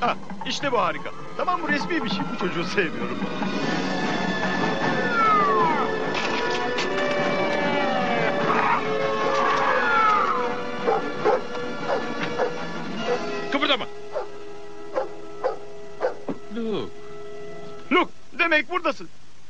Ha, işte bu harika. Tamam, bu resmi bir şey. Bu çocuğu sevmiyorum. Kıpırdama. Luke. Luke, demek buradasın.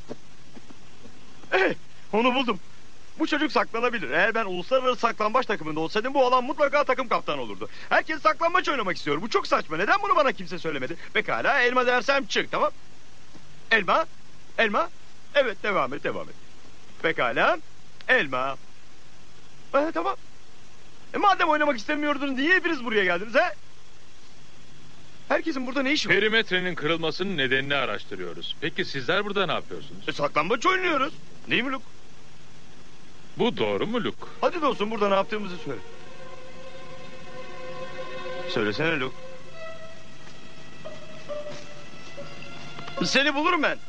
Onu buldum. Bu çocuk saklanabilir. Eğer ben uluslararası saklambaç takımında olsaydım bu alan mutlaka takım kaptanı olurdu. Herkes saklambaç oynamak istiyor. Bu çok saçma. Neden bunu bana kimse söylemedi? Pekala, elma dersem çık, tamam. Elma, elma. Evet, devam et. Pekala, elma. Tamam. Madem oynamak istemiyordunuz, niye hepiniz buraya geldiniz he? Herkesin burada ne işi var? Perimetrenin kırılmasının nedenini araştırıyoruz. Peki sizler burada ne yapıyorsunuz? Saklambaç oynuyoruz. Değil mi Luke? Bu doğru mu Luke? Hadi dostum, burada ne yaptığımızı söyle. Söylesene Luke. Seni bulurum ben.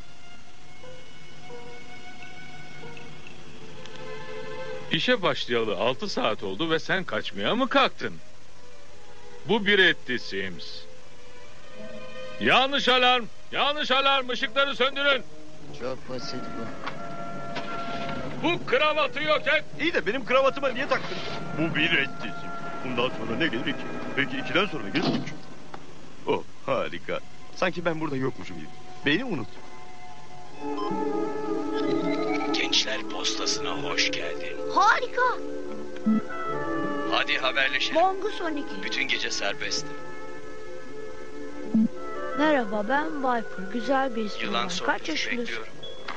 İşe başlayalı 6 saat oldu ve sen kaçmaya mı kalktın? Bu bir etti Sims. Yanlış alarm! Yanlış alarm! Işıkları söndürün! Çok basit bu. Bu kravatı yok et! İyi de benim kravatıma niye taktın? Bu bir etti. Bundan sonra ne gelir ki? Peki 2'den sonra ne gelir 3? Oh, harika. Sanki ben burada yokmuşum gibi. Beni unut. Gençler postasına hoş geldin. Harika. Hadi haberleşelim. Mongus 12. Bütün gece serbestim. Merhaba, ben Viper. Güzel bir ismi Yılan var. sormuş, Kaç yaşındasın? bekliyorum.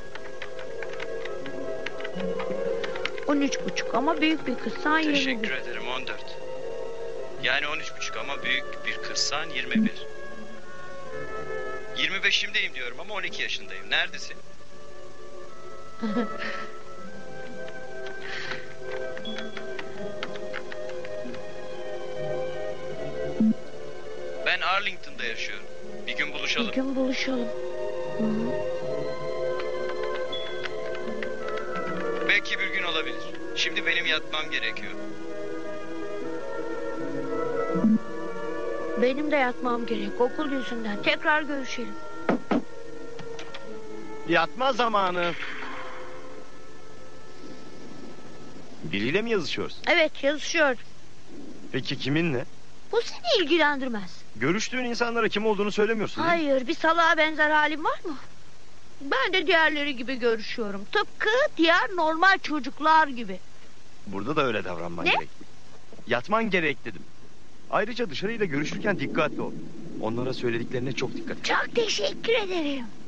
13,5 ama büyük bir kızsan 21. Teşekkür ederim, 14. Yani 13,5 ama büyük bir kızsan 21. 25'imdeyim diyorum ama 12 yaşındayım. Neredesin? Ben Arlington'da yaşıyorum. Bir gün buluşalım. Bir gün buluşalım. Hı. Belki bir gün olabilir. Şimdi benim yatmam gerekiyor. Benim de yatmam gerek okul yüzünden. Tekrar görüşelim. Yatma zamanı. Biriyle mi yazışıyorsun? Evet, yazışıyor. Peki kiminle? Bu seni ilgilendirmez. Görüştüğün insanlara kim olduğunu söylemiyorsun değil mi? Hayır, bir salağa benzer halim var mı? Ben de diğerleri gibi görüşüyorum. Tıpkı diğer normal çocuklar gibi. Burada da öyle davranman Ne? gerek. Yatman gerek dedim. Ayrıca dışarıyla görüşürken dikkatli ol. Onlara söylediklerine çok dikkat et. Çok teşekkür ederim.